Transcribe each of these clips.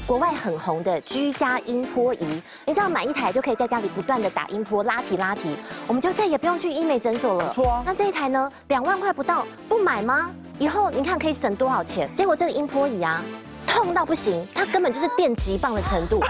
国外很红的居家音波仪，你只要买一台就可以在家里不断的打音波拉提，我们就再也不用去医美诊所了。 不错啊。 那这一台呢，2万块不到，不买吗？以后你看可以省多少钱？结果这个音波仪啊，痛到不行，它根本就是电击棒的程度。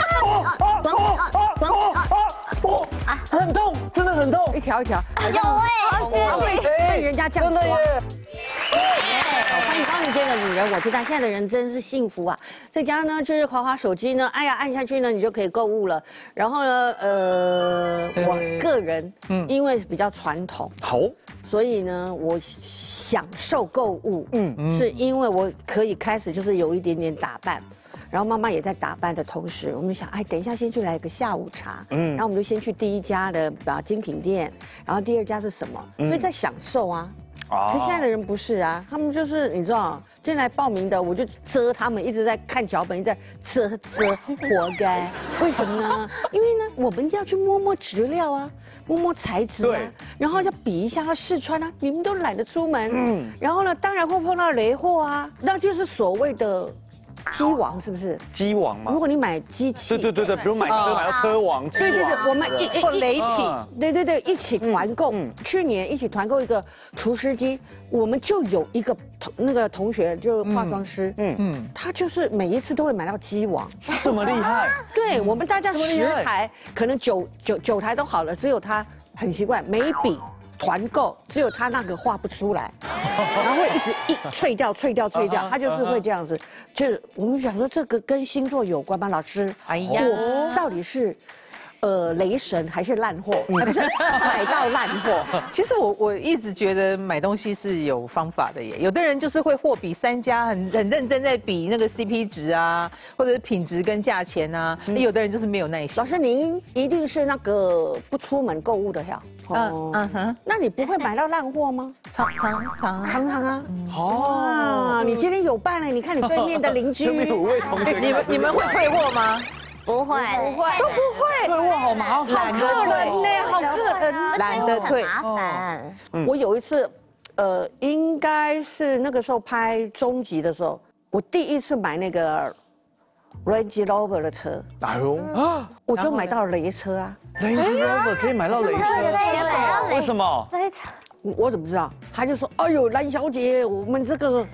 很痛，真的很痛， 一条一条。 有被人家这样真的耶。 欢迎光间的女人，我知道现在的人真是幸福啊！在家呢，就是滑手机呢，哎呀，按下去呢，你就可以购物了。然后呢，我个人因为比较传统， 好， 所以呢，我享受购物，是因为我可以开始就是有一点点打扮。然后妈妈也在打扮的同时，我们想，哎，等一下先去来个下午茶，然后我们就先去第一家的精品店，然后第二家是什么？所以在享受啊。可现在的人不是啊，他们就是你知道，今天来报名的，我就遮他们，一直在看脚本，一直在遮，活该。为什么呢？因为呢，我们要去摸摸质料啊，摸摸材质啊，然后要比一下，要试穿啊。你们都懒得出门，然后呢，当然会碰到雷货啊，那就是所谓的。机王是不是？ 机王吗？ 如果你买机器， 对，比如买车买到车王， 对，我们雷品， 对，一起团购。去年一起团购一个除湿机，我们就有一个那个同学就是化妆师，他就是每一次都会买到机王， 这么厉害？ 对我们大家10台，可能九台都好了，只有他很奇怪，每一笔。团购只有他那个画不出来，然后会一直脆掉，他就是会这样子。就是我们想说这个跟星座有关吗？老师， 哎呀， 我到底是雷神还是烂货？不是买到烂货。 其实我一直觉得买东西是有方法的耶。有的人就是会货比3家，很认真在比那个 CP 值啊，或者是品质跟价钱啊。有的人就是没有耐心。 老师，您一定是那个不出门购物的呀？那你不会买到烂货吗？ 常啊。哦，你今天有办了？你看你对面的邻居， 你们会退货吗？ 不会， 都不会。 退货好麻烦， 好客人呢，好客人， 懒得退。 麻烦。 我有一次，应该是那个时候拍终极的时候，我第一次买那个 Range Rover 的车。 哎呦啊！ 我就买到了雷车啊。 Range Rover 可以买到雷车？为什么？ 雷车。 我怎么知道？他就说：“哎呦，蓝小姐，我们这个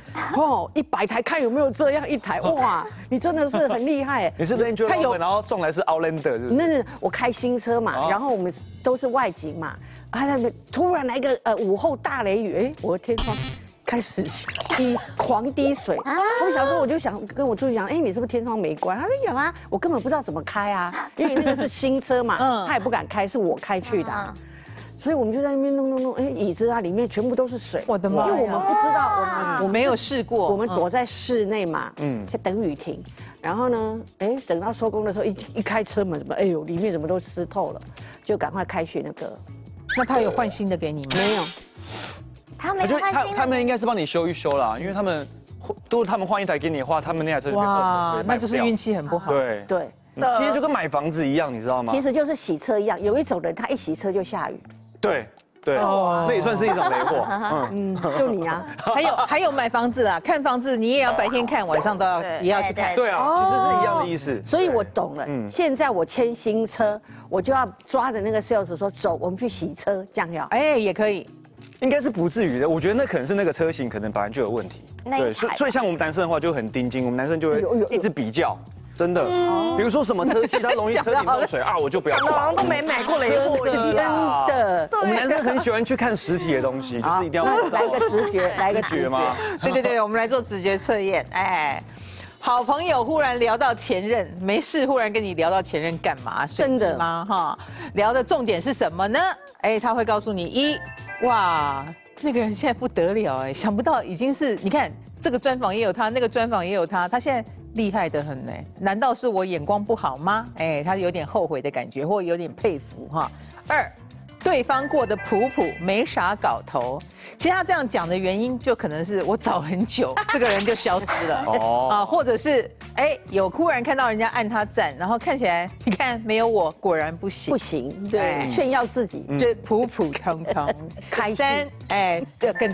100台看有没有这样一台，哇，你真的是很厉害。” 你是 Range Rover，然后送来是 Outlander， 是不是？ 那是我开新车嘛，然后我们都是外景嘛，他那边突然来个午后大雷雨，哎，我的天窗开始狂滴水。我小时候我就想跟我助理讲，哎，你是不是天窗没关？他说有啊，我根本不知道怎么开啊，因为那个是新车嘛，他也不敢开，是我开去的。所以我们就在那边弄，哎，椅子啊里面全部都是水。 我的妈！ 因为我们不知道， 我没有试过。 我们躲在室内嘛，在等雨停。然后呢，哎，等到收工的时候，一开车门，怎么，哎呦，里面怎么都湿透了，就赶快开去那个。 那他有换新的给你吗？ 没有。 我觉得他们应该是帮你修一修啦，因为他们换一台给你的话，他们那台车就哇，那就是运气很不好。 对。 其实就跟买房子一样，你知道吗？ 其实就是洗车一样，有一种人他一洗车就下雨。 对，那也算是一种雷货。 就你啊。 还有买房子啦，看房子你也要白天看，晚上也要去看。 对啊，其实是一样的意思。 所以我懂了。现在我签新车，我就要抓着那个 sales 说走，我们去洗车，这样要。 哎，也可以。 应该是不至于的，我觉得那可能是那个车型可能本来就有问题。对，所以像我们男生的话就很盯紧，我们男生就会一直比较。真的，比如说什么车系它容易车顶漏水啊，我就不要挂。 好像都没买过雷货，真的。 我们男生很喜欢去看实体的东西，就是一定要来个直觉，来个直觉吗？ 对，我们来做直觉测验。哎，好朋友忽然聊到前任，没事忽然跟你聊到前任干嘛？ 真的吗？哈，聊的重点是什么呢？哎，他会告诉你哇，那个人现在不得了哎，想不到已经是你看这个专访也有他，那个专访也有他，他现在厉害得很呢。难道是我眼光不好吗？哎，他有点后悔的感觉，或有点佩服哈。2，对方过得普普，没啥搞头。其实他这样讲的原因，就可能是我找很久，这个人就消失了或者是有忽然看到人家按他赞，然后看起来你看没有我，果然不行， 不行，对，炫耀自己， 就普普通通。 开心， 更糟。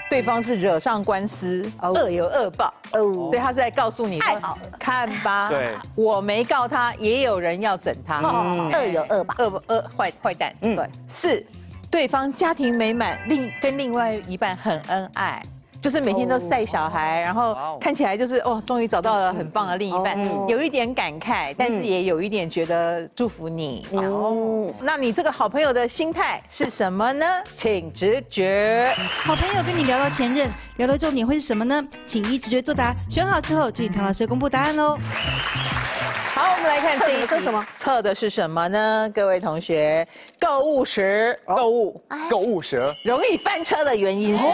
对方是惹上官司，恶有恶报，所以他是在告诉你说，看吧，对，我没告他，也有人要整他， 恶有恶报， 坏蛋，对。4，对方家庭美满，跟另外一半很恩爱。就是每天都晒小孩，然后看起来就是哦，终于找到了很棒的另一半，有一点感慨，但是也有一点觉得祝福你。那你这个好朋友的心态是什么呢？请直觉。 好朋友跟你聊到前任，聊的重点会是什么呢？请依直觉作答，选好之后就请唐老师公布答案喽。 好，我们来看这一题，测的是什么呢？各位同学，购物时购物时容易翻车的原因是？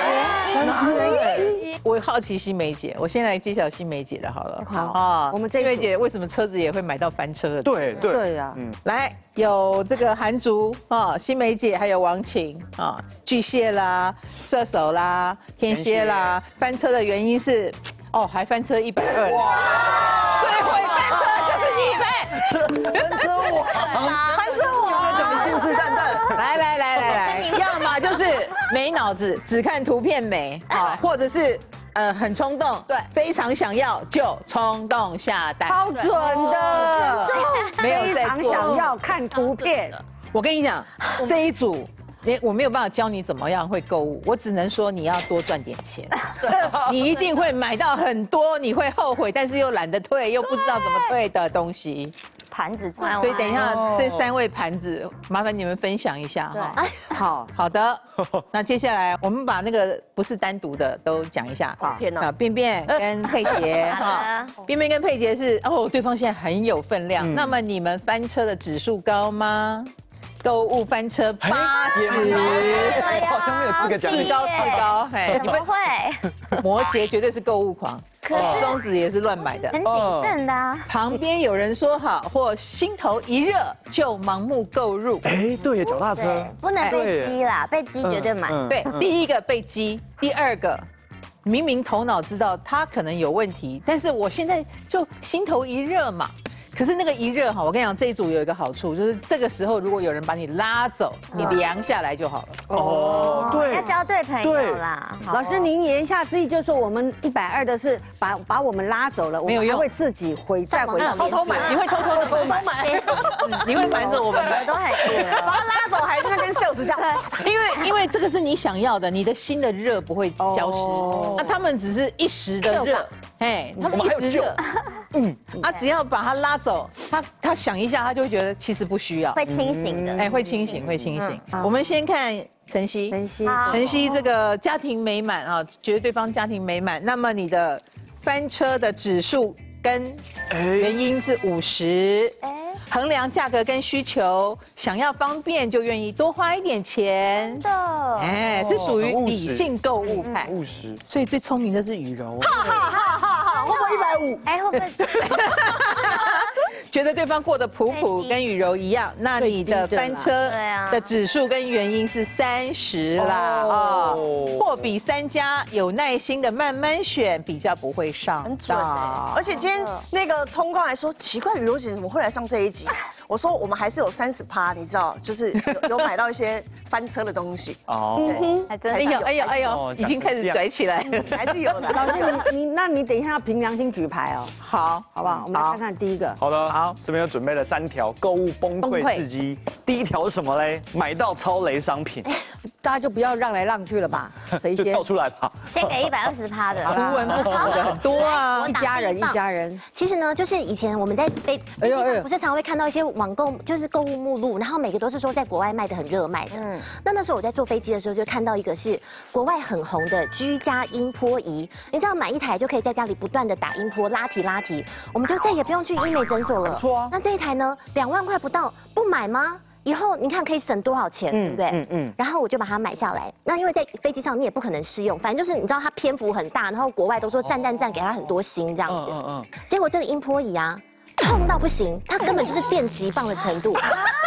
我好奇新梅姐，我先来揭晓新梅姐的好了。 好啊，我们新梅姐为什么车子也会买到翻车的？ 对呀， 来有这个韩竹啊，新梅姐还有王晴啊，巨蟹啦、射手啦、天蝎啦，翻车的原因是还翻车120。最会翻车就是你们， 翻车我，讲的信誓旦旦。 来，要么就是没脑子，只看图片美啊，或者是很冲动，对，非常想要就冲动下单， 超准的， 没有在做， 非常想要看图片。 我跟你讲，这一组。我没有办法教你怎么样会购物，我只能说你要多赚点钱。你一定会买到很多你会后悔，但是又懒得退，又不知道怎么退的东西。 盘子赚完， 所以等一下这3位盘子，麻烦你们分享一下哈。好的。那接下来我们把那个不是单独的都讲一下。 天哪！ 便便跟佩杰哈，便便跟佩杰是对方现在很有分量。那么你们翻车的指数高吗？购物翻车80， 好像没有资格讲。 次高， 怎么会？ 摩羯绝对是购物狂，双子也是乱买的， 很谨慎的。 旁边有人说好，或心头一热就盲目购入。 对，脚踏车不能被激啦，被激绝对买。 对，第一个被激，第2个。明明头脑知道他可能有问题，但是我现在就心头一热嘛。可是那个一热哈，我跟你讲，这一组有一个好处，就是这个时候如果有人把你拉走，你凉下来就好了。 对，要交对朋友啦。 老师，您言下之意就是说，我们120的是把我们拉走了， 没有用， 会自己再回到偷买，你会偷买，你会瞒着我们买， 都很把他拉走，还在那边sales这样。 因为这个是你想要的，你的心的热不会消失，那他们只是一时的热，他们一时热，只要把他拉走，他想一下，他就会觉得其实不需要， 会清醒的， 会清醒。我们先看晨曦这个家庭美满啊，觉得对方家庭美满，那么你的翻车的指数跟原因是50。衡量价格跟需求，想要方便就愿意多花一点钱的，是属于理性购物派， 务实。 所以最聪明的是雨柔， 会不会150？ 会不会？ 觉得对方过得普普，跟雨柔一样，那你的翻车的指数跟原因是30啦，货比3家，有耐心的慢慢选，比较不会上当。 而且今天那个通告来说，奇怪，雨柔姐怎么会来上这一集？我说我们还是有30%，你知道，就是有买到一些翻车的东西。 哎呦，已经开始拽起来了， 还是有的。 老师，你等一下要凭良心举牌哦。 好不好？我们来看看第一个。 好的，好，这边有准备了3条购物崩溃事迹。第1条是什么嘞？买到超雷商品。 大家就不要让来让去了吧，谁先？ 就跳出来吧。 先给120%的。 图文不符的很多啊， 一家人。 其实呢，就是以前我们在飞机上不是常会看到一些网购，就是购物目录，然后每个都是说在国外卖的很热卖的。那时候我在坐飞机的时候就看到一个是国外很红的居家音波仪，你知道买1台就可以在家里不断的打音波拉提，我们就再也不用去医美诊所了。错啊。那这一台呢，2万块不到，不买吗？以后你看可以省多少钱，对不对？然后我就把它买下来。那因为在飞机上你也不可能试用，反正就是你知道它篇幅很大，然后国外都说赞，给它很多星这样子。结果这个音波仪啊，痛到不行，它根本就是电击棒的程度。我打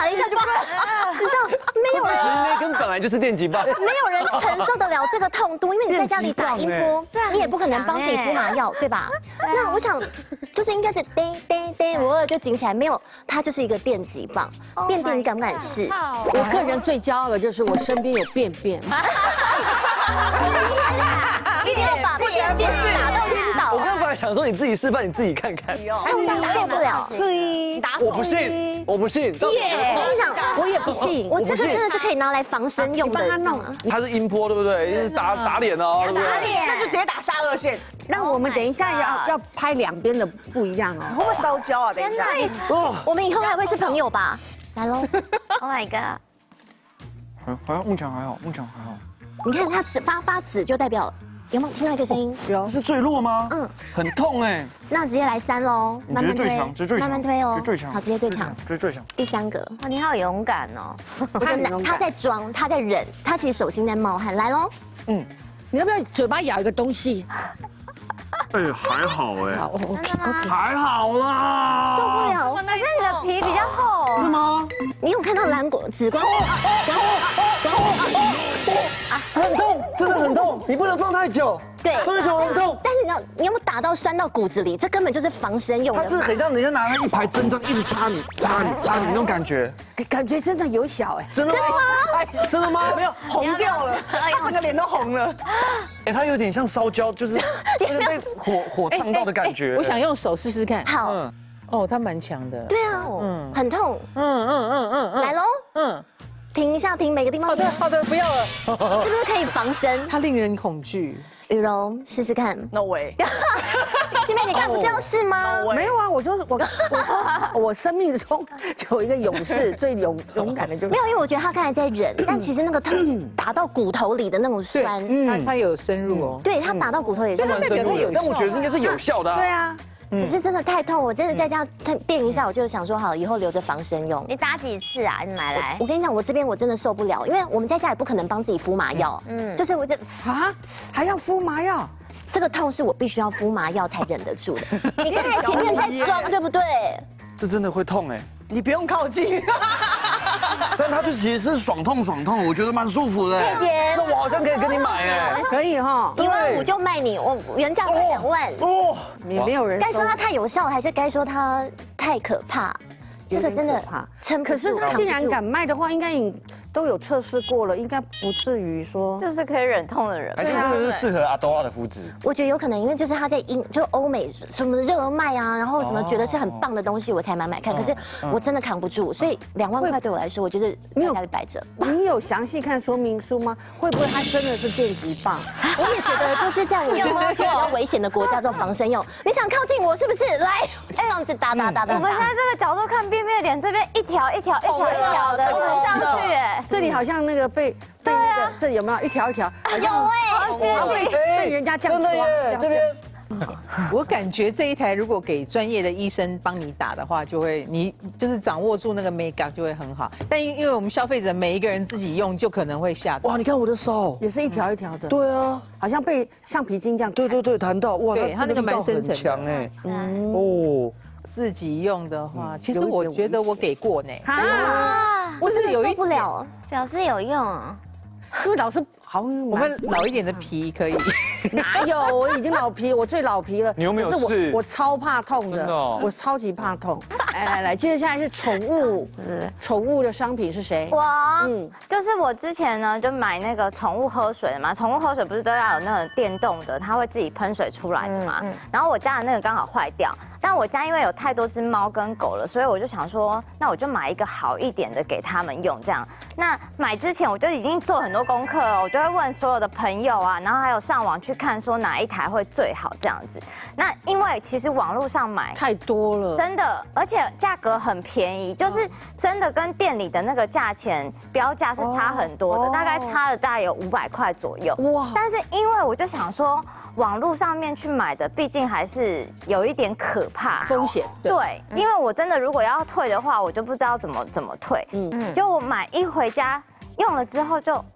了一下就，你知道没有人。 其实那根本来就是电击棒， 没有人承受得了这个痛度，因为你在家里打音波，你也不可能帮自己敷麻药，对吧？那我想，就是应该是叮叮叮，我就紧起来，没有，它就是一个电击棒。便便你敢不敢试？ 我个人最骄傲的就是我身边有便便。 一定要把便便打到晕倒。 我刚本来想说你自己示范，你自己看看。 痛到受不了。 对， 我不信，我不信。 我跟你讲， 我也不信。 我这个真的是可以拿来防身用的。 帮他弄。 它是音波，对不对？就是打脸哦，对不对？ 那就直接打下颚线。 那我们等一下要拍两边的不一样哦。 会不会烧焦啊？等一下。 我们以后还会是朋友吧？来喽 ！Oh my god！ 还好，梦强还好，梦强还好。 你看它发紫就代表有没有听到一个声音？ 有。 这是坠落吗？嗯，很痛哎。 那直接来3喽，慢慢推，慢慢推哦。 最强， 好，直接最强， 最强。 第3个， 哇，你好勇敢哦！ 他在装，他在忍，他其实手心在冒汗。来喽， 你要不要嘴巴咬一个东西？ 哎，还好哎。 好 ，OK， 还好啦。 受不了。 可是你的皮比较厚。 是吗？ 你有看到蓝果紫光？ 很痛，真的很痛，你不能放太久。 对， 放太久很痛。 但是你有没有打到酸到骨子里？这根本就是防身用的。 它是很像人家拿了一排针这样一直插你那种感觉。 感觉真的有小哎。 真的吗？真的吗？ 没有红掉了，他整个脸都红了。 哎，它有点像烧焦，就是被火烫到的感觉。 我想用手试试看。 好。 哦，它蛮强的。 对啊，很痛。来喽。停一下，停每个地方。 好的，不要了。 是不是可以防身？ 它令人恐惧。 雨柔试试看。 No way。 金妹，你刚不是要试吗？ 没有啊，我生命中就有一个勇士，最勇敢的就是没有，因为我觉得他刚才在忍，但其实那个痛是打到骨头里的那种酸。 它有深入哦。 对，他打到骨头也是。 但我觉得应该是有效的。 对啊。 只是真的太痛，我真的在家垫一下，我就想说好，以后留着防身用。 你打几次啊？你买来？ 我跟你讲，我这边我真的受不了，因为我们在家也不可能帮自己敷麻药，就是我还要敷麻药， 这个痛是我必须要敷麻药才忍得住的。你刚才前面在装，对不对？ 这真的会痛哎， 你不用靠近。 但它就其实是爽痛，我觉得蛮舒服的。 佩姐， 这我好像可以跟你买哎， 可以哈 ，1.5万就卖你，我原价卖2万。哦， 也没有人。 该说它太有效，还是该说它太可怕？这个真的撑不住。 可是他既然敢卖的话，应该都有测试过了，应该不至于说就是可以忍痛的人。 还是这是适合阿多的肤质？ 我觉得有可能，因为就是他在就欧美什么热卖啊，然后什么觉得是很棒的东西，我才买看。可是我真的扛不住，所以2万块对我来说，我就是在家里摆着。 你有详细看说明书吗？会不会它真的是电击棒？ 我也觉得就是在我们去比较危险的国家做防身用。你想靠近我是不是？来，这样子打。 我们现在这个角度看便便脸，这边一条的冲上去，哎， 这里好像那个被那个，这有没有一条？ 有哎， 被人家这样抓， 这边。 我感觉这一台如果给专业的医生帮你打的话，你就是掌握住那个美感就会很好。但因为我们消费者每一个人自己用，就可能会吓到。 哇，你看我的手也是一条一条的。 对啊， 好像被橡皮筋这样。 对，弹到哇， 它那个蛮深层强哎。哦， 自己用的话，其实我觉得我给过呢。 我是受不了， 表示有用啊。 因为老师好， 我们老一点的皮可以。 哪有？我已经老皮，我最老皮了。 你有没有试？ 我超怕痛的，我超级怕痛。来，接下来是宠物，宠物的商品是谁？ 我，就是我之前呢就买那个宠物喝水的嘛，宠物喝水不是都要有那种电动的，它会自己喷水出来的嘛。然后我家的那个刚好坏掉，但我家因为有太多只猫跟狗了，所以我就想说，那我就买一个好一点的给他们用，这样。那买之前我就已经做很多功课了，我就会问所有的朋友啊，然后还有上网去看说哪一台会最好这样子。那因为其实网络上买太多了， 真的，而且价格很便宜，就是真的跟店里的那个价钱标价是差很多的，大概差了大概有500块左右。哇！但是因为我就想说，网络上面去买的，毕竟还是有一点可怕风险。 对，因为我真的如果要退的话，我就不知道怎么退。就我买一回家用了之后就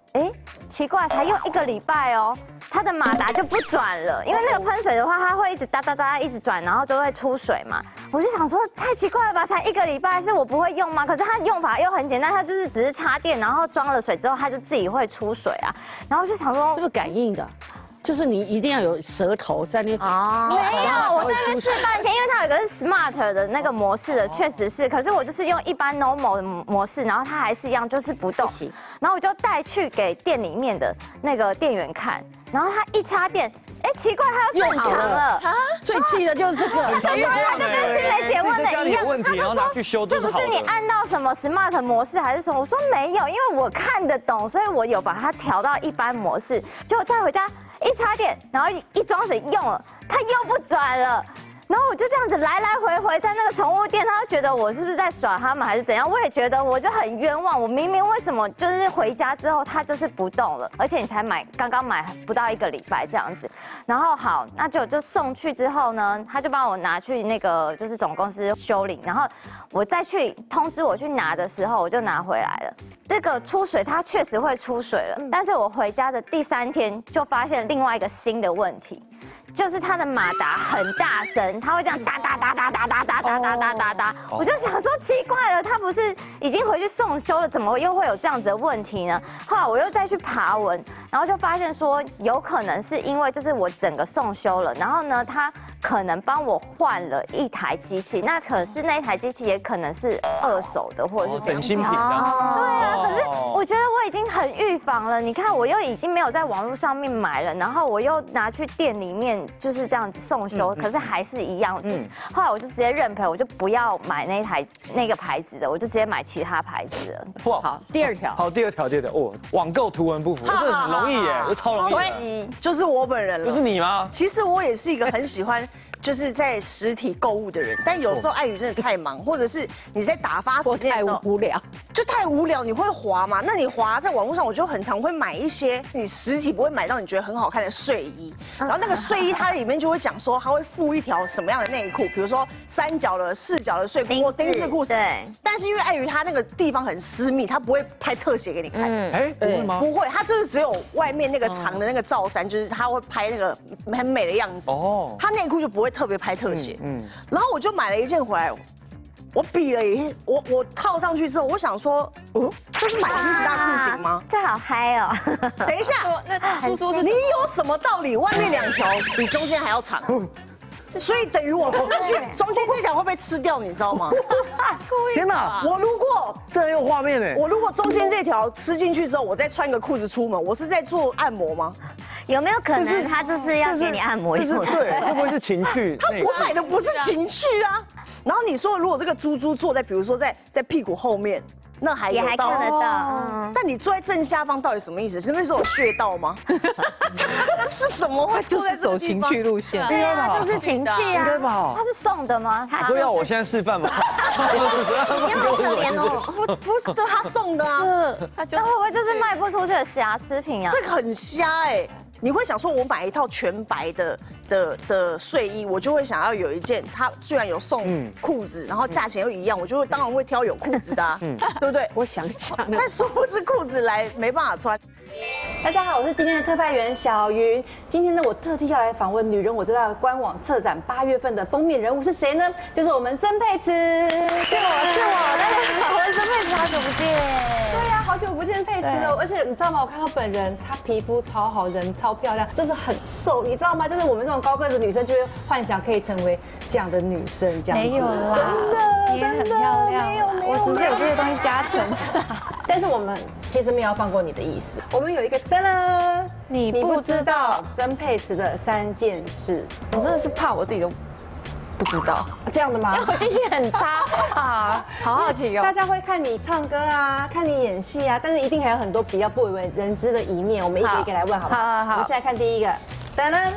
哎，奇怪，才用1个礼拜哦，它的马达就不转了。因为那个喷水的话，它会一直哒哒哒一直转，然后就会出水嘛。我就想说，太奇怪了吧，才1个礼拜，是我不会用吗？可是它用法又很简单，它就是只是插电，然后装了水之后，它就自己会出水啊。然后就想说， 这个感应的。就是你一定要有舌头在那哦，没有，我在那边试半天，因为它有一个是 smart 的那个模式的，确实是，可是我就是用一般 normal 的模式，然后它还是一样就是不动，然后我就带去给店里面的那个店员看，然后他一插电，哎，奇怪，它又正常了， 最气的就是这个， 他就说他就跟新梅姐问的一样， 问题然后拿去修， 是不是你按到什么 smart 模式还是什么？我说没有，因为我看得懂，所以我有把它调到一般模式，结果带回家。一插电，然后一装水用了，它又不转了。然后我就这样子来来回回在那个宠物店，他就觉得我是不是在耍他们还是怎样？我也觉得我就很冤枉，我明明为什么就是回家之后它就是不动了，而且你才刚刚买不到1个礼拜这样子。然后好，那就送去之后呢，他就帮我拿去那个就是总公司修理，然后我再去通知我去拿的时候，我就拿回来了。这个出水它确实会出水了，但是我回家的第3天就发现另外一个新的问题。就是它的马达很大声，它会这样哒哒哒哒哒哒哒哒哒哒哒哒。我就想说奇怪了，它不是已经回去送修了，怎么又会有这样子的问题呢？后来我又再去爬文，然后就发现说有可能是因为就是我整个送修了，然后呢，它可能帮我换了一台机器，那可是那一台机器也可能是2手的或者是整新品的。 对啊，可是我觉得我已经很预防了。你看，我又已经没有在网络上面买了，然后我又拿去店里面。就是这样子送修，可是还是一样。后来我就直接认赔，我就不要买那个牌子的，我就直接买其他牌子的。 哇，好，第2条。 好，第2条哦，网购图文不符，这很容易耶，这超容易。 就是我本人了。 不是你吗？ 其实我也是一个很喜欢。就是在实体购物的人，但有时候爱宇真的太忙，或者是你在打发时间的时候太无聊， 就太无聊，你会滑嘛？那你滑在网络上，我就很常会买一些你实体不会买到你觉得很好看的睡衣，然后那个睡衣它里面就会讲说它会附一条什么样的内裤，比如说3角的、4角的睡裤或丁字裤。 对。 但是因为爱宇它那个地方很私密，它不会拍特写给你看。 哎，不会吗？ 不会，它就是只有外面那个长的那个罩衫，就是它会拍那个很美的样子。哦。它内裤就不会特别拍特写，然后我就买了一件回来，我比了一，我套上去之后，我想说，这是买金石大裤型吗？ 这好嗨哦！ 等一下， 那猪猪是你有什么道理？外面2条比中间还要长，所以等于我放上去，中间那条会被吃掉，你知道吗？ 天哪！ 我如果这很有画面哎， 我如果中间这条吃进去之后，我再穿个裤子出门，我是在做按摩吗？ 有没有可能他就是要给你按摩一下？ 对，会不会是情趣？ 我买的不是情趣啊。然后你说，如果这个猪猪坐在，比如说在屁股后面，那还也还看得到。 但你坐在正下方到底什么意思？是那是有穴道吗？是什么会坐在走情趣路线？ 对啊，就是情趣啊。 应该吧？ 他是送的吗？ 所以要我现在示范吗？ 你好可怜哦。 不是他送的啊。 那会不会就是卖不出去的瑕疵品啊？ 这个很瞎哎。你会想说，我买一套全白的睡衣，我就会想要有一件，它居然有送裤子，然后价钱又一样，我就会当然会挑有裤子的，对不对？ 我想想， 但殊不知裤子来没办法穿。 大家好，我是今天的特派员小云。今天呢，我特地要来访问《女人我知道》的官网策展8月份的封面人物是谁呢？就是我们曾沛慈。 是我，大家好，我是曾沛慈，好久不见。 对呀，好久不见沛慈了。而且你知道吗？我看到本人，她皮肤超好，人超漂亮，就是很瘦，你知道吗？就是我们这种高个子女生就会幻想可以成为这样的女生，这样子。 没有啦， 真的， 你也很漂亮。 没有， 我只是有这些东西加成。 但是我们其实没有要放过你的意思。我们有一个噔噔， 你不知道曾沛慈的3件事。 我真的是怕我自己都不知道这样的吗？ 因为我记性很差啊，好好奇哦。 大家会看你唱歌啊，看你演戏啊，但是一定还有很多比较不为人知的一面，我们一个一个来问，好不好？好。我们现在看第一个，噔噔。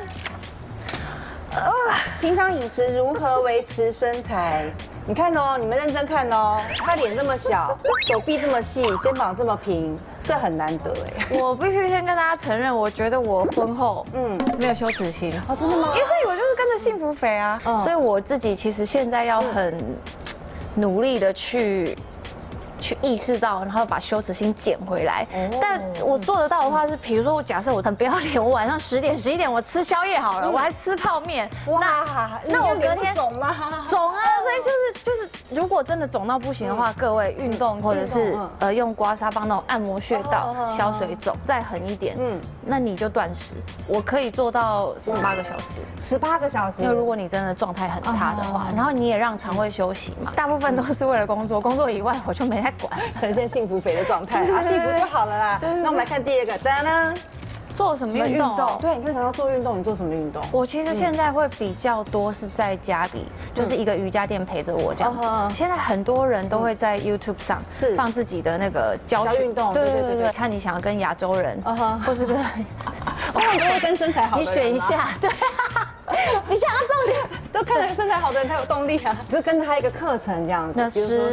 平常饮食如何维持身材？你看哦，你们认真看哦，他脸这么小，手臂这么细，肩膀这么平，这很难得哎。 我必须先跟大家承认，我觉得我婚后没有羞耻心。 哦，真的吗？ 因为我就是跟着幸福肥啊，所以我自己其实现在要很努力的去去意识到，然后把羞耻心捡回来。但我做得到的话是，比如说我假设我很不要脸，我晚上10点、11点我吃宵夜好了，我还吃泡面，那我隔天肿吗？ 肿啊，所以就是，如果真的肿到不行的话，各位运动或者是用刮痧帮那种按摩穴道消水肿，再狠一点，那你就断食。我可以做到18个小时 ，18个小时。 因为如果你真的状态很差的话，然后你也让肠胃休息嘛，大部分都是为了工作，工作以外我就没在管， 呈现幸福肥的状态，幸福就好了啦。那我们来看第二个，当然。 做什么运动？ 对，你刚才要做运动，你做什么运动？ 我其实现在会比较多是在家里，就是一个瑜伽垫陪着我这样子。现在很多人都会在 YouTube 上放自己的那个教运动， 对，看你想要跟亚洲人，或是跟我就会跟身材好的人， 你选一下，对。你想要重点， 都看着身材好的人才有动力啊！就跟他一个课程这样子， 那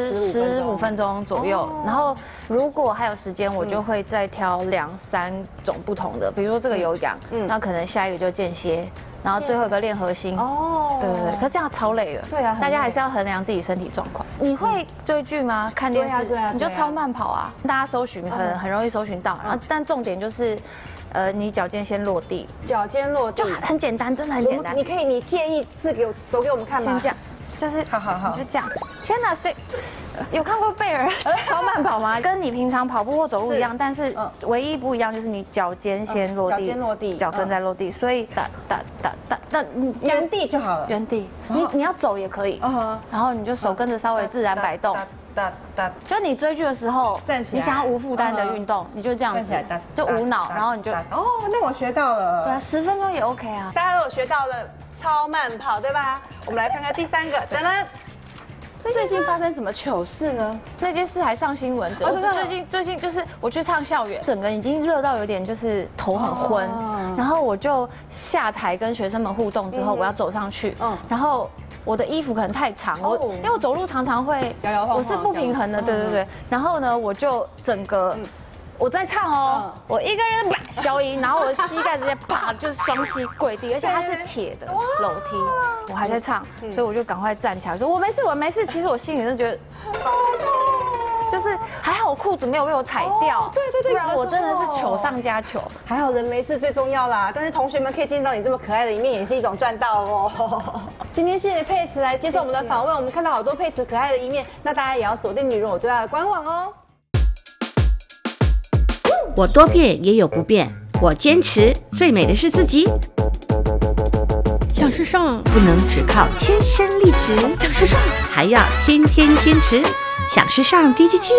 15分钟左右。然后如果还有时间，我就会再挑2、3种不同的，比如说这个有氧，那可能下一个就间歇，然后最后一个练核心。哦，对，可是这样超累的。对啊，大家还是要衡量自己身体状况。你会追剧吗？看电视？你就超慢跑啊！大家搜寻很容易搜寻到，然后但重点就是。你脚尖先落地， 脚尖落地就很简单，真的很简单。 你建议是走给我们看吗？ 先这样，就是好，就这样。天哪，谁有看过贝尔超慢跑吗？跟你平常跑步或走路一样，但是唯一不一样就是你脚尖先落地，脚跟再落地，所以那原地就好了。 原地，你要走也可以，然后你就手跟着稍微自然摆动。就你追剧的时候，站起来，你想要无负担的运动，你就这样子，就无脑，然后你就那我学到了。 对，10分钟也 OK 啊。 大家都有学到了超慢跑，对吧？我们来看看第3个，等等。最近发生什么糗事呢？ 那件事还上新闻。最近就是我去唱校园，整个人已经热到有点就是头很昏，然后我就下台跟学生们互动之后，我要走上去，然后。我的衣服可能太长，因为我走路常常会摇晃，我是不平衡的，对。然后呢，我就整个我在唱哦，我一个人消音，然后我的膝盖直接啪就是双膝跪地，而且它是铁的楼梯，我还在唱，所以我就赶快站起来说我没事。其实我心里就觉得。就是还好我裤子没有被我踩掉，对，不然我真的是糗上加糗。 还好人没事最重要啦，但是同学们可以见到你这么可爱的一面，也是一种赚到哦。今天谢谢佩慈来接受我们的访问，我们看到好多佩慈可爱的一面，那大家也要锁定女人我最爱的官网哦。 我多变也有不变，我坚持最美的是自己。想时尚不能只靠天生丽质，想时尚还要天天坚持。想时尚低基金。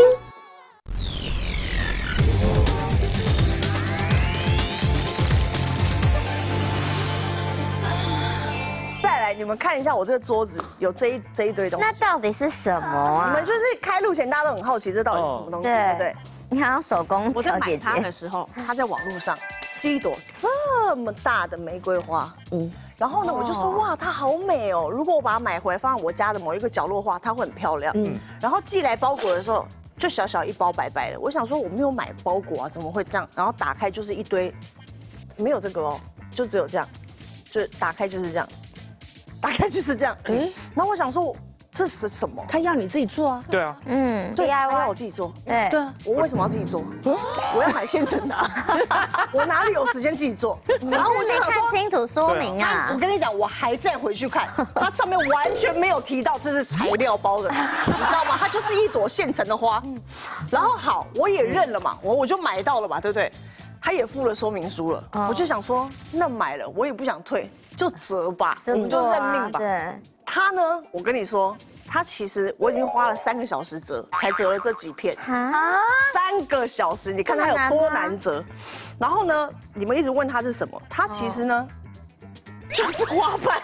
再来，你们看一下我这个桌子有这一堆东西。 那到底是什么啊？ 你们就是开录前大家都很好奇，这到底是什么东西，对不对？ 你好像手工小姐姐。 我在买它的时候，它在网络上是一朵这么大的玫瑰花，然后呢，我就说哇，它好美哦！如果我把它买回来放在我家的某一个角落的话，它会很漂亮。然后寄来包裹的时候，就小小一包白白的。我想说我没有买包裹啊，怎么会这样？然后打开就是一堆，没有这个哦，就只有这样，就打开就是这样，打开就是这样。然后我想说。这是什么？ 他要你自己做啊。 对啊。 对，他要我自己做。对啊，我为什么要自己做？我要买现成的。我哪里有时间自己做？ 然后我就看清楚说明啊。 我跟你讲，我还再回去看，它上面完全没有提到这是材料包的，你知道吗？它就是一朵现成的花。然后好，我也认了嘛，我就买到了嘛，对不对？他也附了说明书了，我就想说，那买了我也不想退，就折吧，我们就认命吧。他呢，我跟你说，他其实我已经花了3个小时折，才折了这几片。3个小时，你看他有多难折。然后呢，你们一直问他是什么，他其实呢，就是花瓣。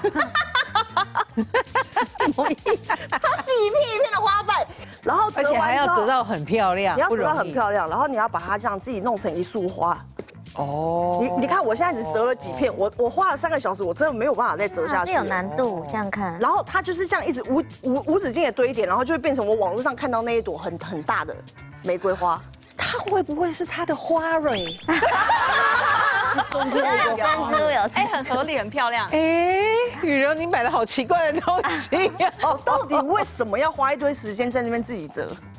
它是一片一片的花瓣，然后而且还要折到很漂亮， 你要折到很漂亮，然后你要把它这样自己弄成一束花。你看我现在只折了几片，我花了3个小时，我真的没有办法再折下去。 这有难度，这样看。 然后它就是这样一直无止境的堆叠，然后就会变成我网络上看到那一朵很大的玫瑰花。 它会不会是它的花蕊？ 有珍珠，有很合理，很漂亮。 雨柔，你买了好奇怪的东西哦！到底为什么要花一堆时间在那边自己折？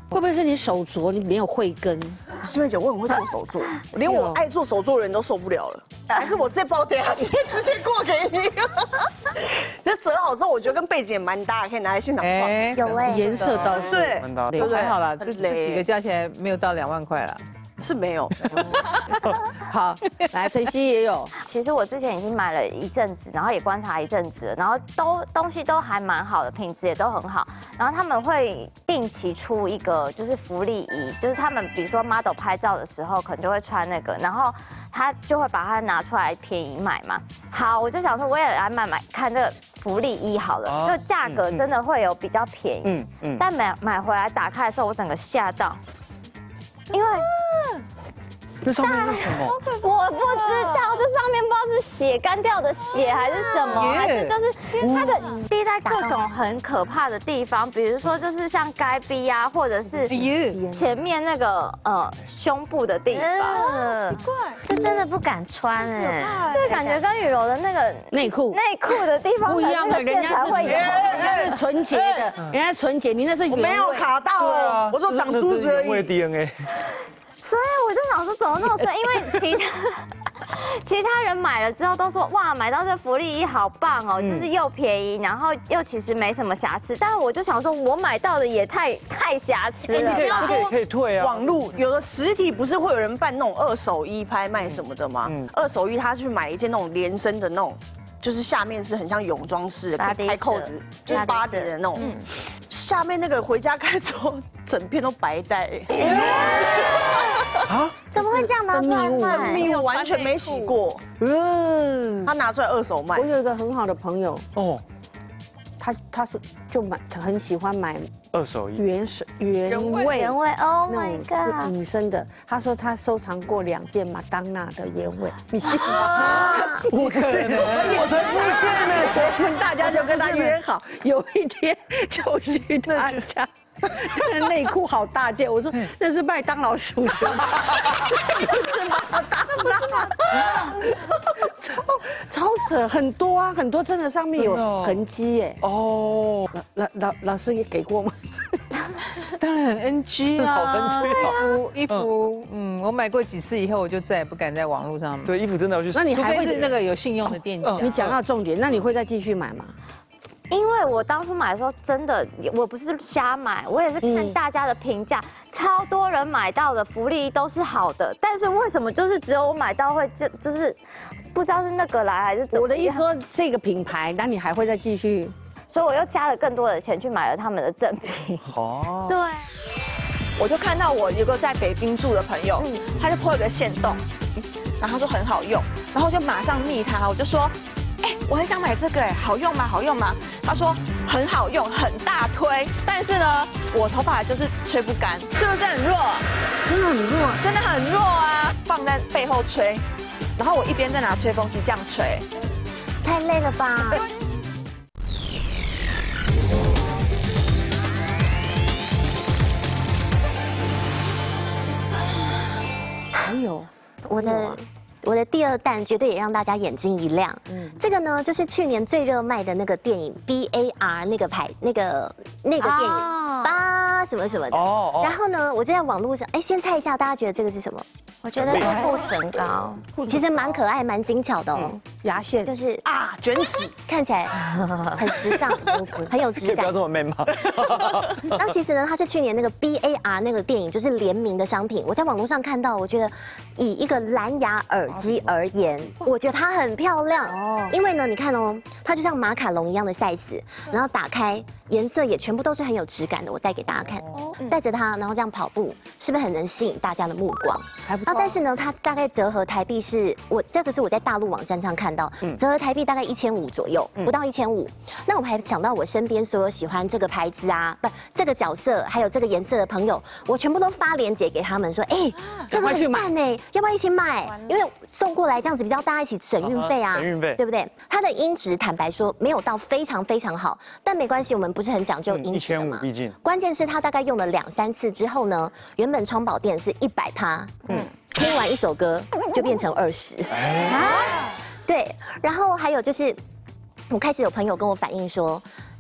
会不会是你手镯你没有慧根？ 欣梅姐，我很会做手作，连我爱做手作的人都受不了了。还是我这包等下直接过给你。那折好之后，我觉得跟背景也蛮搭，可以拿来现场放。 有哎， 颜色倒是对， 蛮搭。 对还好啦，这几个加起来没有到2万块啦。 是没有。 好，来晨曦也有。 其实我之前已经买了一阵子，然后也观察一阵子了，然后东西都还蛮好的，品质也都很好。然后他们会定期出一个就是福利衣，就是他们比如说 model 拍照的时候可能就会穿那个，然后他就会把它拿出来便宜买嘛。好，我就想说我也来买看这个福利衣好了，就价格真的会有比较便宜。但买回来打开的时候，我整个吓到，因为。 这上面是什么？ 我不知道，这上面不知道是血干掉的血还是什么，还是就是它的滴在各种很可怕的地方，比如说就是像该逼啊，或者是前面那个胸部的地方。 奇怪，这真的不敢穿哎， 这感觉跟雨柔的那个内裤的地方不一样的，人家会有， 人家是纯洁的，人家纯洁，你那是原味。 我没有卡到哦，我就长珠子而已。 DNA。 所以我就想说怎么那么衰，因为其他人买了之后都说哇，买到这福利衣好棒哦，就是又便宜，然后又其实没什么瑕疵。但是我就想说，我买到的也太瑕疵了吧？ 可以退啊。 网路有的实体不是会有人办那种2手衣拍卖什么的吗？2手衣他去买一件那种连身的那种。就是下面是很像泳装式的，可以开扣子，就是body的那种。下面那个回家看之后，整片都白带。 啊？怎么会这样拿出来卖？ 密物完全没洗过。他拿出来2手卖。 我有一个很好的朋友哦，他说就很喜欢买 2手衣， 原味 ，Oh my god， 女生的。他说他收藏过2件麦当娜的原味，你信吗？ 我才不信呢！我们大家就跟他约好， 有一天就去他家。他的内裤好大件，我说那是麦当劳叔叔，不是麦当劳，超扯，很多啊，很多真的上面有痕迹耶。哦，老师也给过吗？ 当然很 NG 啊，衣服，我买过几次以后，我就再也不敢在网络上买。 对，衣服真的要去。 那你还会是那个有信用的店家？ 你讲到重点，那你会再继续买吗？ 因为我当初买的时候，真的我不是瞎买，我也是看大家的评价，超多人买到的福利都是好的，但是为什么就是只有我买到会就是不知道是那个来还是怎么样？ 我的意思说这个品牌，那你还会再继续？ 所以我又加了更多的钱去买了他们的正品。哦，对。 我就看到我有个在北京住的朋友，他就破了个限动，然后他说很好用，然后我就马上密他，我就说。我很想买这个好用吗？好用吗？他说很好用，很大推。但是呢，我头发就是吹不干，是不是很弱？ 真的很弱， 真的很弱啊！放在背后吹，然后我一边在拿吹风机这样吹， 太累了吧？ 还有我的第2弹绝对也让大家眼睛一亮。这个呢就是去年最热卖的那个电影 BAR 那个电影吧什么什么的。然后呢，我就在网络上，先猜一下，大家觉得这个是什么？ 我觉得是护唇膏， 其实蛮可爱、蛮精巧的哦。 牙线就是卷尺， 看起来很时尚，很有质感。 不要这么 man 吗？ 那其实呢，它是去年那个 BAR 那个电影就是联名的商品。我在网络上看到，我觉得以一个蓝牙耳机而言，我觉得它很漂亮。因为呢，你看哦，它就像马卡龙一样的 size， 然后打开颜色也全部都是很有质感的。我带给大家看，带着它，然后这样跑步，是不是很能吸引大家的目光？还不错。但是呢，它大概折合台币是这个是我在大陆网站上看到，折合台币大概1500左右，不到1500。那我还想到我身边所有喜欢这个牌子啊，这个角色还有这个颜色的朋友，我全部都发链接给他们说，这个很赞呢，要不要一起买？因为送过来这样子比较大家一起省运费啊， 省运费， 对不对？它的音质坦白说没有到非常非常好，但没关系，我们不是很讲究音质的嘛。 毕竟， 关键是它大概用了2、3次之后呢，原本充饱电是100%，听完1首歌就变成20。对，然后还有就是，我开始有朋友跟我反映说，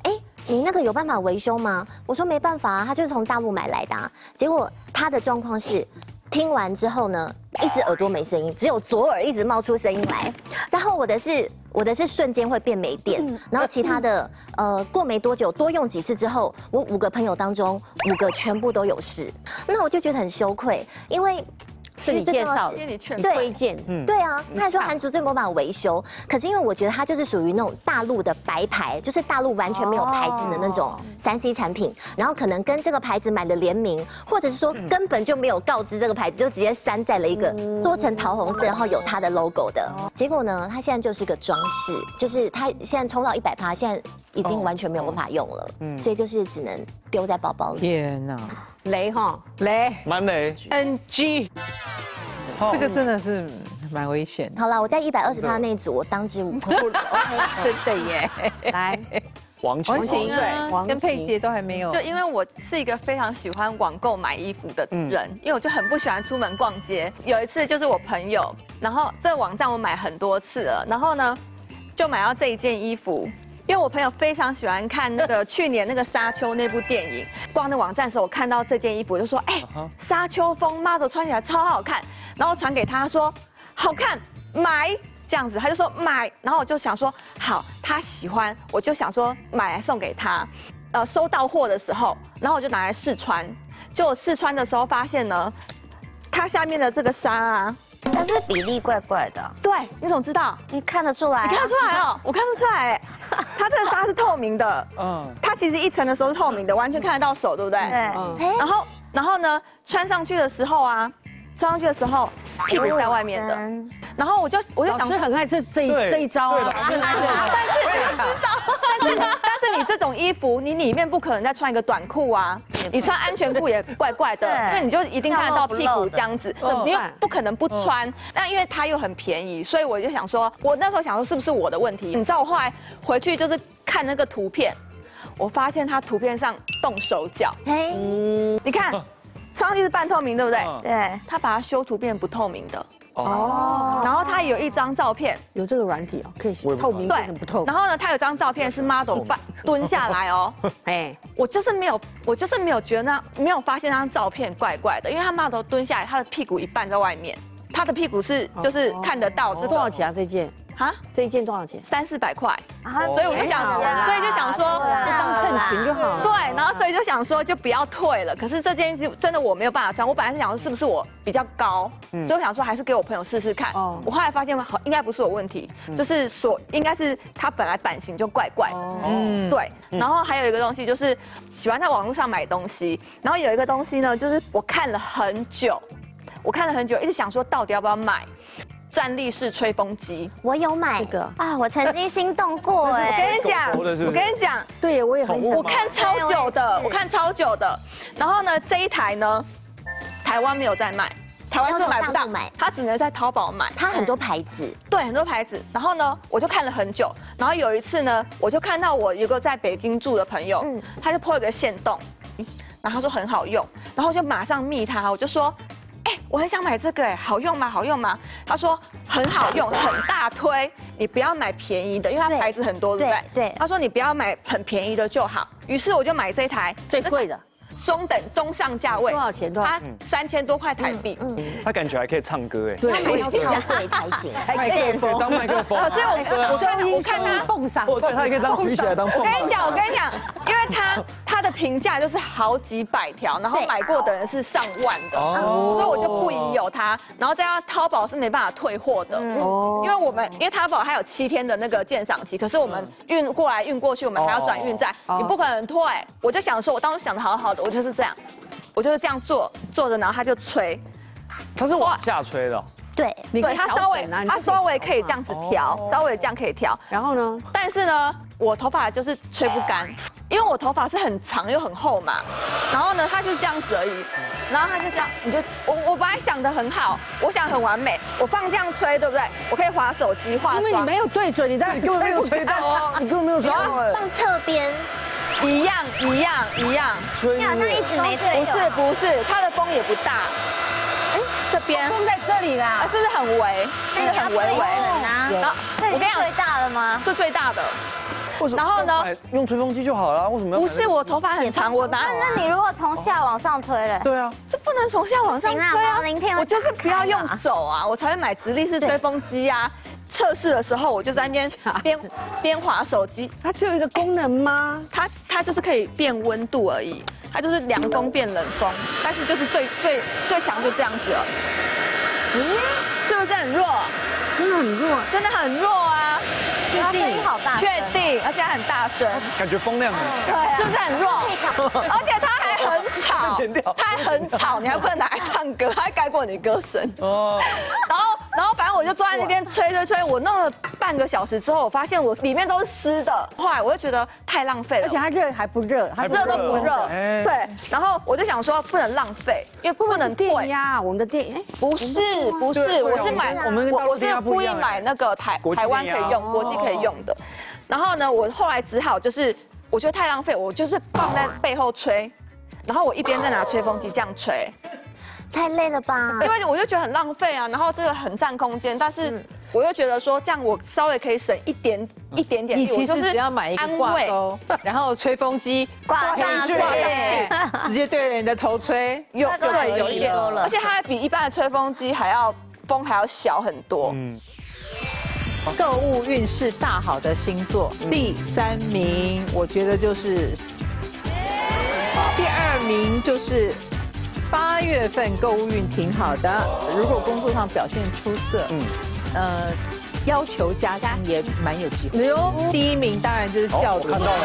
你那个有办法维修吗？我说没办法啊，他就是从大陆买来的啊。结果他的状况是，听完之后呢，一只耳朵没声音，只有左耳一直冒出声音来。然后我的是瞬间会变没电，然后其他的过没多久，多用几次之后，我5个朋友当中5个全部都有事，那我就觉得很羞愧，因为。 是你介绍的， 因为你劝推荐， 对啊，他还说韩竹这没有办法维修，可是因为我觉得它就是属于那种大陆的白牌，就是大陆完全没有牌子的那种3C 产品，然后可能跟这个牌子买的联名，或者是说根本就没有告知这个牌子，就直接山寨了一个做成桃红色，然后有它的 logo 的。结果呢，它现在就是个装饰，就是它现在冲到100%，现在已经完全没有办法用了，所以就是只能丢在包包里。 天哪， 雷哈雷， 蛮雷 NG。这个真的是蛮危险的。 好了，我在120%那组，我当之无愧。 真的耶！ 来， 王晴对，跟佩姐都还没有。 就因为我是一个非常喜欢网购买衣服的人，因为我就很不喜欢出门逛街。有一次就是我朋友，然后这个网站我买很多次了，然后呢就买到这一件衣服。因为我朋友非常喜欢看那个去年那个沙丘那部电影，逛那网站的时候，我看到这件衣服，我就说，哎，沙丘风 model 穿起来超好看，然后传给他说，好看，买这样子，他就说买，然后我就想说，好，他喜欢，我就想说买来送给他。收到货的时候，然后我就拿来试穿，结果试穿的时候发现呢，它下面的这个纱啊。 但是比例怪怪的。 对，你怎么知道？ 你看得出来？ 你看得出来哦，我看不出来。它这个纱是透明的，它其实一层的时候是透明的，完全看得到手，对不对？ 对。 然后呢，穿上去的时候啊，屁股在外面的。然后我就想， 老师很爱这一招啊。 但是你这种衣服，你里面不可能再穿一个短裤啊，你穿安全裤也怪怪的，因为你就一定看得到屁股这样子，你又不可能不穿。但因为它又很便宜，所以我就想说，我那时候想说是不是我的问题？你知道我后来回去就是看那个图片，我发现它图片上动手脚，你看。穿上去是半透明，对不对？ 对， 他把它修图变不透明的。哦。然后他有一张照片， 有这个软体哦，可以透明变成不透明。 然后呢，他有张照片是 model 蹲下来哦。哎，我就是没有觉得没有发现那张照片怪怪的，因为他 model 蹲下来，他的屁股一半在外面，他的屁股是就是看得到。 多少钱啊？这件？啊，这一件多少钱 ？300-400块啊，所以我就想，所以就想说， 当衬裙就好了。 对，然后所以就想说就不要退了。可是这件衣服真的我没有办法穿，我本来是想说是不是我比较高，所以我想说还是给我朋友试试看。我后来发现好应该不是我问题，就是应该是它本来版型就怪怪的。对，然后还有一个东西就是喜欢在网络上买东西，然后有一个东西呢，就是我看了很久，一直想说到底要不要买。站立式吹风机， 我有买这个啊，我曾经心动过哎。 我跟你讲， 对，我也很想。 我看超久的，然后呢，这一台呢，台湾没有在卖，台湾是买不到，它只能在淘宝买。 它很多牌子， 对，很多牌子。然后呢，我就看了很久，然后有一次呢，我就看到我有个在北京住的朋友，他就 po 一个限动，然后他说很好用，然后我就马上密他，我就说。我很想买这个好用吗？好用吗？他说很好用，很大推，你不要买便宜的，因为它牌子很多，对不对？ 对。 他说你不要买很便宜的就好。于是我就买这台最贵的， 中上价位。 多少钱？ 它3000多块台币。 他感觉还可以唱歌哎。 对，要唱对才行。 还可以当麦克风。 所以我看他蹦上。 对，他也可以当举起来当蹦。 我跟你讲，因为他的评价就是好几百条，然后买过的人是上万的，所以我就不疑有他。然后在淘宝是没办法退货的，因为淘宝还有7天的那个鉴赏期，可是我们运过来运过去，我们还要转运站，你不可能退。我就想说，我当时想的好好的，我就是这样坐着，然后他就吹， 他是往下吹的。 对， 他稍微可以这样子调，稍微这样可以调。 然后呢？ 但是呢，我头发就是吹不干，因为我头发是很长又很厚嘛。然后呢，他就这样子而已。然后他就这样，我本来想的很好，我想很完美，我放这样吹，对不对？我可以滑手机化妆。 因为你没有对准，你根本没有吹到啊，你根本没有吹到。 放侧边。 一样。 你好像一直没吹。 不是，它的风也不大。这边风在这里啦， 是不是很微？是不是很微？ 然后我跟你讲，最大的吗？ 最大的。 然后呢， 用吹风机就好了，为什么要？ 不是我头发很长，我拿。 那你如果从下往上吹嘞？ 对啊， 这不能从下往上吹啊！ 我就是不要用手啊，我才会买直立式吹风机啊。测试的时候，我就在那边滑手机。 它只有一个功能吗？ 它就是可以变温度而已，它就是凉风变冷风，但是就是最强就这样子了。是不是很弱？ 真的很弱， 真的很弱啊！ 确定？好大， 确定，而且还很大声， 感觉风量很对啊，是不是很弱？而且它还很吵，它还很吵，你还不能拿来唱歌，它还盖过你歌声哦。然后反正我就坐在那边吹，我弄了半个小时之后，我发现我里面都是湿的，后来我就觉得太浪费了， 而且它热还不热， 它热都不热，对。然后我就想说不能浪费，因为不能电压，我们的电不是，我是故意买那个台湾可以用、国际可以用的。然后呢，我后来只好就是我觉得太浪费，我就是放在背后吹，然后我一边在拿吹风机这样吹。 太累了吧？ 因为我就觉得很浪费啊，然后这个很占空间，但是我又觉得说这样我稍微可以省一点点。 你其实只要买一个挂钩，然后吹风机挂上去， 直接对着你的头吹， 有一点，而且它还比一般的吹风机风还要小很多。 购物运势大好的星座第3名，我觉得就是第2名就是8月份购物运挺好的，如果工作上表现出色，要求加薪也蛮有机会。第1名当然就是教主， 看到了。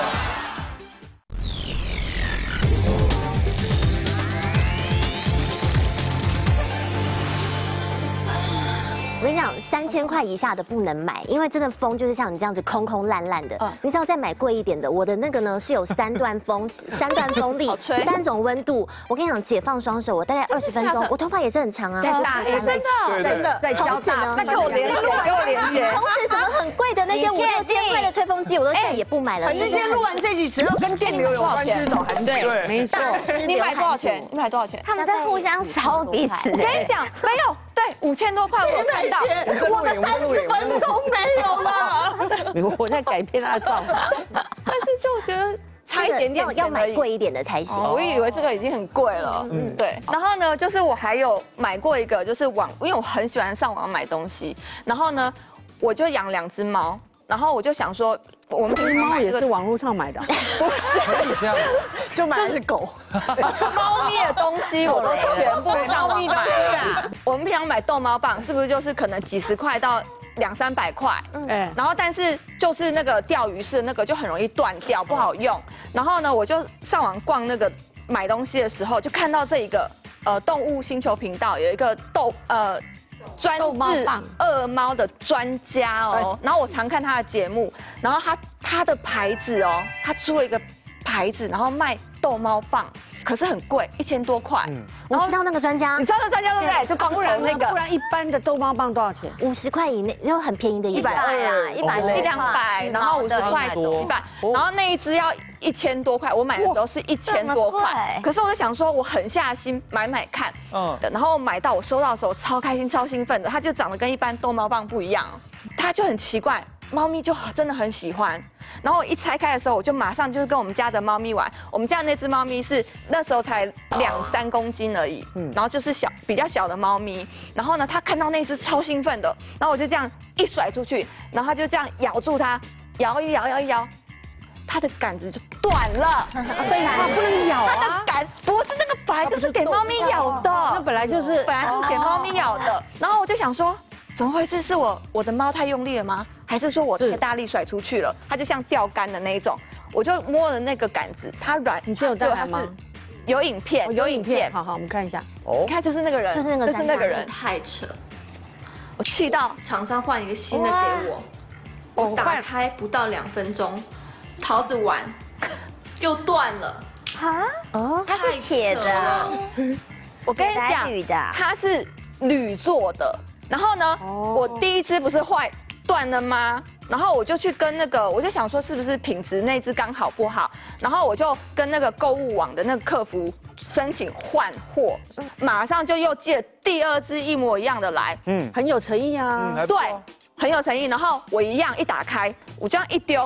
我跟你讲，3000块以下的不能买，因为真的风就是像你这样子空空烂烂的。你只要再买贵一点的，我的那个呢是有3段风力，3种温度。我跟你讲，解放双手，我大概20分钟，我头发也是很长啊。 在大 A 真的在教大， 那给我连接。 同时什么很贵的那些5、6千块的吹风机，我都现在也不买了。 反正今天录完这集，只要跟电流有关系的，还是对，没错。 你买多少钱？你买多少钱？ 他们在互相烧彼此。 我跟你讲，没有，对，5000多块我看到， 我的30分钟没有了。 我在改变他的状态， 但是就觉得差一点点， 要买贵一点的才行。 我以为这个已经很贵了，对。然后呢，就是我还有买过一个，就是因为我很喜欢上网买东西，然后呢，我就养2只猫，然后我就想说，我们猫也是网络上买的， 不是这样， 就买的是狗。 猫咪的东西我都全部上网买。我们平常买逗猫棒，是不是就是可能几十块到200-300块？然后但是就是那个钓鱼式那个就很容易断掉，不好用。然后呢，我就上网逛那个买东西的时候，就看到这一个动物星球频道有一个专治恶猫的专家哦，然后我常看他的节目，然后他的牌子哦，他出了一个牌子，然后卖逗猫棒，可是很贵，1000多块。 我知道那个专家， 你知道那个专家对不对？就光头那个。 不然一般的逗猫棒多少钱 ？50块以内，就很便宜的 100啊 ，100-200，然后50块100，然后那一只要1000多块，我买的时候是1000多块。可是我就想说，我狠下心买看，然后买到我收到的时候超开心超兴奋的，它就长得跟一般逗猫棒不一样，它就很奇怪。猫咪就真的很喜欢，然后我一拆开的时候，我就马上就是跟我们家的猫咪玩。我们家那只猫咪是那时候才2-3公斤而已，然后就是比较小的猫咪。然后呢，它看到那只超兴奋的，然后我就这样一甩出去，然后它就这样咬住它，摇一摇，它的杆子就断了。 废话，不能咬啊！ 它的杆不是那个，本来就是给猫咪咬的， 那本来就是给猫咪咬的。然后我就想说，怎么回事？是我的猫太用力了吗？还是说我太大力甩出去了？它就像钓竿的那一种，我就摸了那个杆子，它软。 你是有在玩吗？ 有影片，有影片。 好，我们看一下。 你看，就是那个人，就是那个人， 太扯！ 我气到厂商换一个新的给我，我打开不到2分钟，桃子碗又断了。 啊？它是铁的。 我跟你讲，它是铝做的。然后呢，我第一只不是断了吗？然后我就去跟那个，我就想说是不是品质那只刚好不好，然后我就跟那个购物网的那个客服申请换货，马上就又寄了第2只一模一样的来， 很有诚意啊， 对，很有诚意。然后我一样一打开，我这样一丢，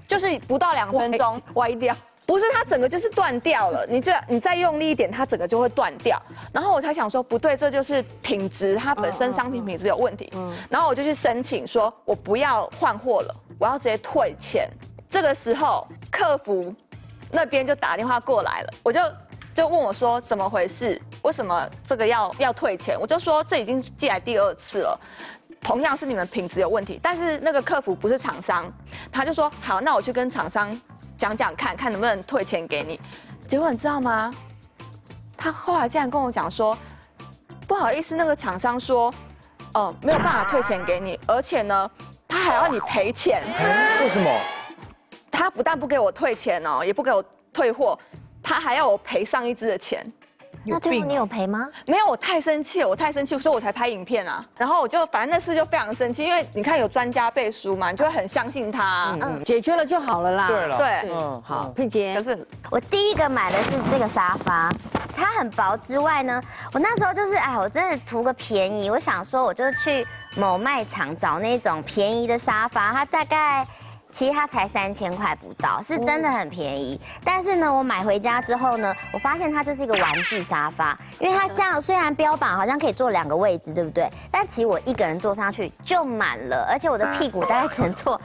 就是不到2分钟歪掉。 不是，它整个就是断掉了。你再用力一点，它整个就会断掉。然后我才想说，不对，这就是品质，它本身商品品质有问题。然后我就去申请说，我不要换货了，我要直接退钱。这个时候，客服那边就打电话过来了，我就问我说怎么回事？为什么这个要退钱？我就说这已经寄来第2次了。同样是你们品质有问题，但是那个客服不是厂商，他就说好，那我去跟厂商讲看能不能退钱给你。结果你知道吗？他后来竟然跟我讲说，不好意思，那个厂商说，没有办法退钱给你，而且呢，他还要你赔钱。 为什么？ 他不但不给我退钱哦，也不给我退货，他还要我赔上1只的钱。 那最后你有赔吗？ 没有，我太生气了，所以我才拍影片啊。然后我就反正那次就非常生气，因为你看有专家背书嘛，你就会很相信他。 解决了就好了啦。 对了， 对， 好，佩姐。 可是我第一个买的是这个沙发，它很薄之外呢，我那时候就是我真的图个便宜，我想说我就去某卖场找那种便宜的沙发，它大概。其实它才3000块不到，是真的很便宜。但是呢，我买回家之后呢，我发现它就是一个玩具沙发，因为它这样虽然标榜好像可以坐2个位置，对不对？但其实我一个人坐上去就满了，而且我的屁股大概只能坐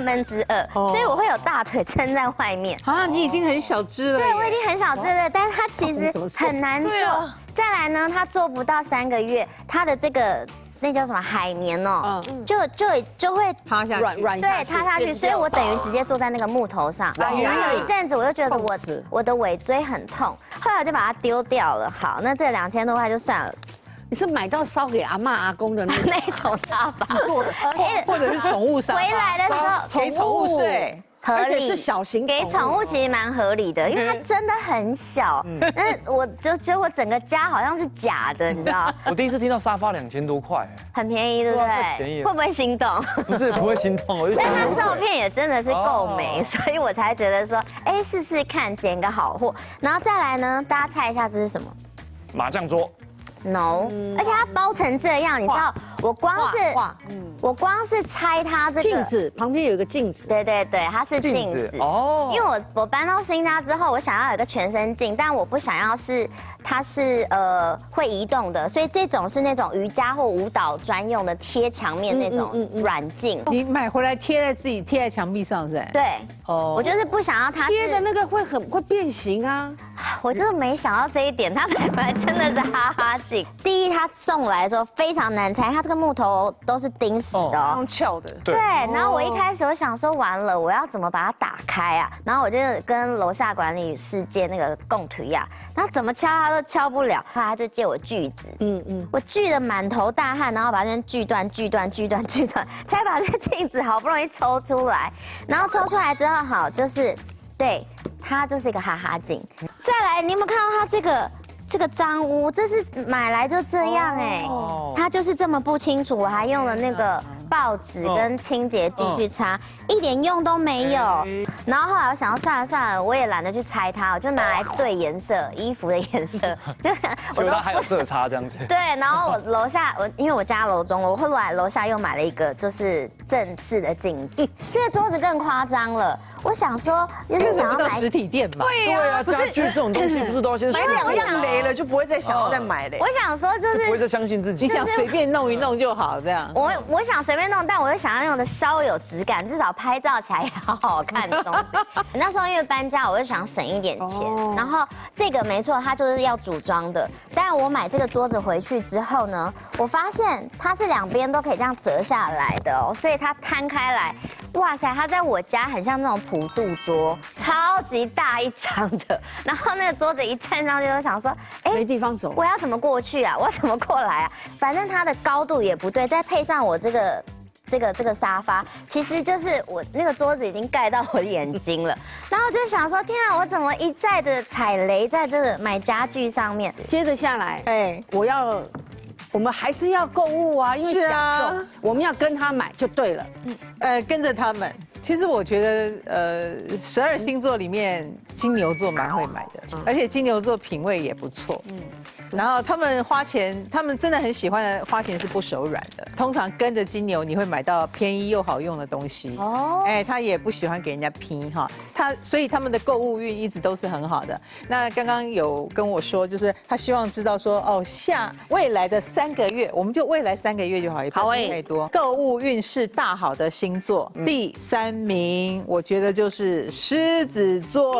2/3，所以我会有大腿撑在外面。 啊，你已经很小只了。 对，我已经很小只了，但是它其实很难坐。再来呢，它做不到3个月，它的这个。那叫什么海绵哦，就会塌下去， 对，塌下去，所以我等于直接坐在那个木头上。然后有一阵子我就觉得我的尾椎很痛，后来我就把它丢掉了。好，那这2000多块就算了。 你是买到烧给阿嬷阿公的那种沙发， 做的， 或者是宠物沙发， 回来的时候给宠物睡。 合理是小型给宠物其实蛮合理的，因为它真的很小。但是我就觉得我整个家好像是假的，你知道？ 我第一次听到沙发2000多块， 很便宜，对不对？ 便宜， 会不会心动？ 不是不会心动，我就觉得。 但它照片也真的是够美，所以我才觉得说，试试看，捡个好货。然后再来呢，大家猜一下这是什么？ 麻将桌。 No，而且它包成这样，你知道，我光是拆它这个镜子旁边有一个镜子， 对，它是镜子哦。因为我搬到新家之后，我想要有一个全身镜，但我不想要它是会移动的，所以这种是那种瑜伽或舞蹈专用的贴墙面那种软镜。 你买回来贴在墙壁上是？ 对，我就是不想要它贴的那个会变形啊。 我就是没想到这一点，它买回来真的是哈哈镜。第一，它送来的时候非常难拆，它这个木头都是钉死的用撬的。 对，然后我一开始我想说完了，我要怎么把它打开啊？然后我就跟楼下管理室借那个供图呀，然后怎么敲它都敲不了，后来他就借我锯子，我锯得满头大汗，然后把这边锯断，才把这镜子好不容易抽出来，然后抽出来之后好就是对。它就是一个哈哈镜。再来，你有没有看到它这个脏污？这是买来就这样它就是这么不清楚。我还用了那个报纸跟清洁剂去擦，一点用都没有。然后后来我想要算了，我也懒得去拆它，我就拿来对颜色，衣服的颜色，就是我都还有色差这样子。 对，然后我楼下因为我家楼中，我后来楼下又买了一个就是正式的镜子。这个桌子更夸张了。我想说，就是想要买实体店嘛。 对呀， 家具这种东西不是都要先买2样雷了，就不会再想要再买嘞。 我想说，就是不会再相信自己。 你想随便弄一弄就好，这样。 我想随便弄，但我又想要用的稍有质感，至少拍照起来也好好看的东西。那时候因为搬家，我就想省一点钱。然后这个没错，它就是要组装的。但我买这个桌子回去之后呢，我发现它是2边都可以这样折下来的哦，所以它摊开来，哇塞，它在我家很像那种普渡桌，超级大一张的。然后那个桌子一站上去，我想说， 没地方走， 我要怎么过去啊？我怎么过来啊？反正它的高度也不对，再配上我这个沙发，其实就是我那个桌子已经盖到我的眼睛了。然后我就想说，天啊，我怎么一再的踩雷在这个买家具上面？ 接着下来，我们还是要购物啊，因为享受，我们要跟他买就对了。 跟着他们。其实我觉得，12星座里面金牛座蛮会买的，而且金牛座品味也不错。 然后他们花钱，他们真的很喜欢的花钱是不手软的。通常跟着金牛，你会买到便宜又好用的东西。哦，哎，他也不喜欢给人家拼哈，所以他们的购物运一直都是很好的。那刚刚有跟我说，就是他希望知道说，哦，未来的3个月，我们就未来3个月就好，也不要太多。购物运势大好的星座，第3名，我觉得就是狮子座。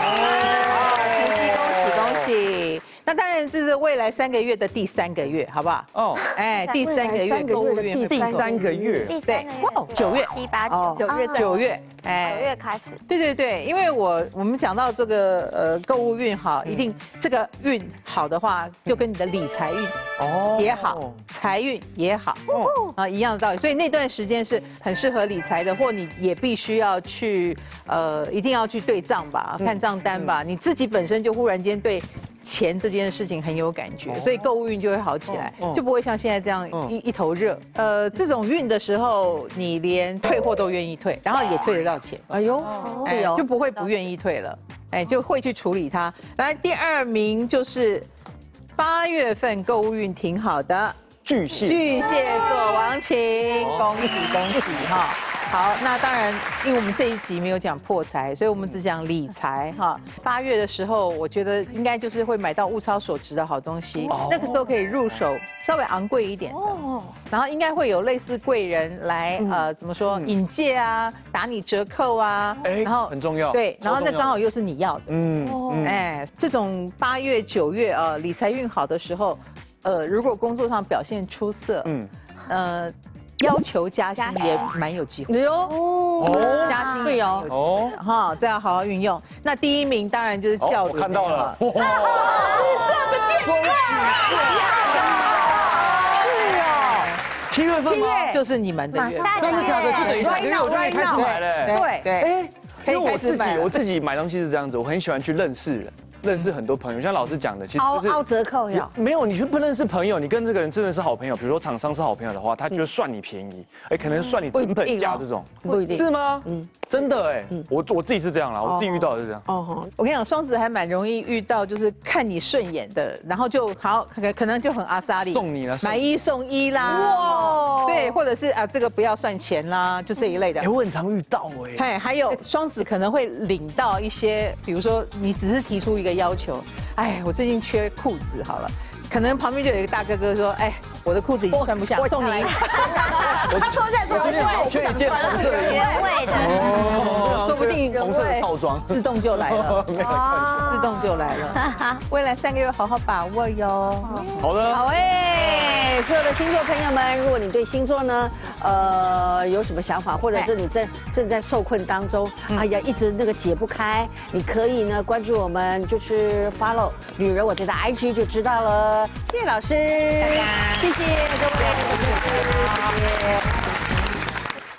恭喜！那当然这是未来3个月的第3个月，好不好？哦，哎，第3个月购物运， 第3个月， 对，9月、7、8、 9月， 哎，9月开始。 对，因为我们讲到这个购物运好，一定这个运好的话，就跟你的理财运也好，财运也好一样的道理。所以那段时间是很适合理财的，或你也必须要去一定要去对账吧，看账单吧，你自己本身就忽然间对钱这件事情很有感觉，所以购物运就会好起来，就不会像现在这样一头热。这种运的时候，你连退货都愿意退，然后也退得到钱。哎呦，就不会不愿意退了，哎，就会去处理它。来，第2名就是8月份购物运挺好的巨蟹座王晴，恭喜哈！好，那当然，因为我们这一集没有讲破财，所以我们只讲理财哈。8月的时候，我觉得应该就是会买到物超所值的好东西，那个时候可以入手稍微昂贵一点的，然后应该会有类似贵人来怎么说引介啊，打你折扣啊，然后很重要， 对，然后那刚好又是你要的，哎，这种8月、9月理财运好的时候，如果工作上表现出色，要求加薪也蛮有机会加薪对哈，这要好好运用。那第1名当然就是教练， 我看到了， 这样的变 7月份吗？ 就是你们的月， 真的假的？就等于3个月我就可以开始买了。 对， 因为我自己买东西是这样子，我很喜欢去认识人。认识很多朋友，像老师讲的，其实就是凹折扣呀。 没有，你就不认识朋友，你跟这个人真的是好朋友，比如说厂商是好朋友的话，他就算你便宜，可能算你成本价这种， 不一定是吗？真的我自己是这样啦，我自己遇到的是这样。 我跟你讲，双子还蛮容易遇到，就是看你顺眼的，然后就好，可能就很阿莎莉送你了， 买1送1啦，哇，对，或者是这个不要算钱啦，就这一类的。 我很常遇到还有双子可能会领到一些，比如说你只是提出一个要求。我最近缺裤子，好了，可能旁边就有一个大哥哥说，我的裤子已经穿不下，送你。 他说在说缺一件红色的原味的， 说不定红色的套装自动就来了，自动就来了。未来3个月好好把握哟。 好的， 好所有的星座朋友们，如果你对星座呢，有什么想法，或者是你正在受困当中，一直那个解不开，你可以呢关注我们，就是 follow 女人我觉得 IG 就知道了。谢谢老师，谢谢各位，谢谢。